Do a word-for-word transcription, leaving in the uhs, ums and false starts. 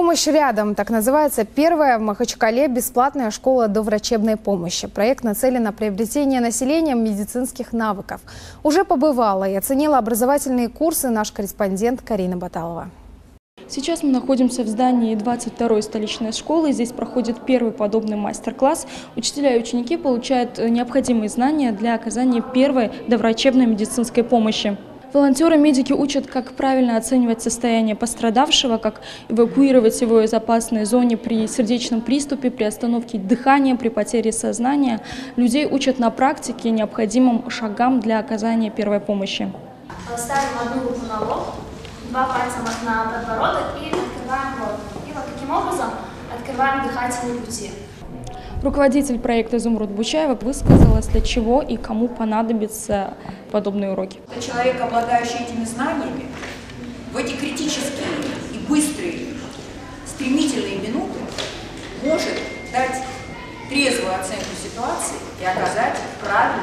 Помощь рядом. Так называется первая в Махачкале бесплатная школа доврачебной помощи. Проект нацелен на приобретение населением медицинских навыков. Уже побывала и оценила образовательные курсы наш корреспондент Карина Баталова. Сейчас мы находимся в здании двадцать второй столичной школы. Здесь проходит первый подобный мастер-класс. Учителя и ученики получают необходимые знания для оказания первой доврачебной медицинской помощи. Волонтеры-медики учат, как правильно оценивать состояние пострадавшего, как эвакуировать его из опасной зоны при сердечном приступе, при остановке дыхания, при потере сознания. Людей учат на практике необходимым шагам для оказания первой помощи. Ставим одну руку на лоб, два пальца на подбородок и открываем рот. И вот таким образом открываем дыхательные пути. Руководитель проекта Зумруд Бучаева высказалась, для чего и кому понадобятся подобные уроки. Человек, обладающий этими знаниями, в эти критические и быстрые, стремительные минуты может дать трезвую оценку ситуации и оказать правильную